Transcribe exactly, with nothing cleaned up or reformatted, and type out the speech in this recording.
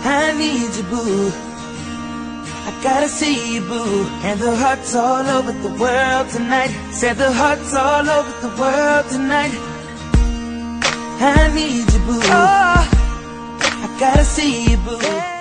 I need you, boo. I gotta see you, boo. And the hearts all over the world tonight. Said the hearts all over the world tonight. I need you, boo. Oh, I gotta see you, boo.